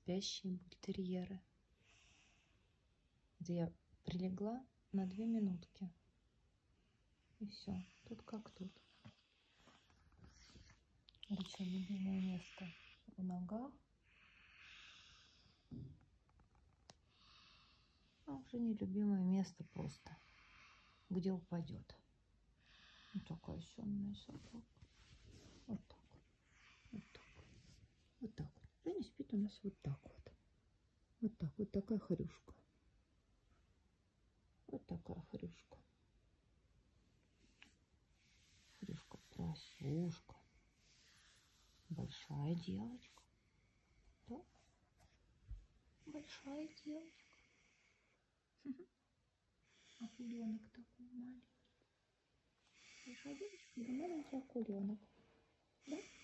спящие бультерьеры. Это я прилегла на 2 минутки. И все. Тут как тут. Рыча любимое место в ногах. А уже нелюбимое место просто, где упадет. Вот такая сонная собака. Вот так. Вот так. Вот так вот. Женя спит у нас вот так вот. Вот так. Вот такая хрюшка. Вот такая хрюшка. Хрюшка-просушка. Большая девочка. Да? Большая девочка. Акуленок такой маленький. Большая девочка, да маленький акуленок. Да?